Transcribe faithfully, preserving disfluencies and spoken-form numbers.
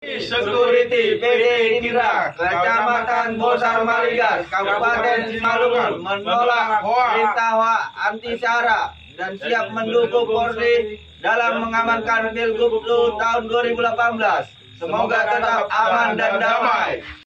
Security P D Indra, Kecamatan Bosar Maligas, Kabupaten Simalungun menolak perintah anti sara dan siap mendukung Polri dalam mengamankan Pilkada tahun dua ribu delapan belas. Semoga tetap aman dan damai.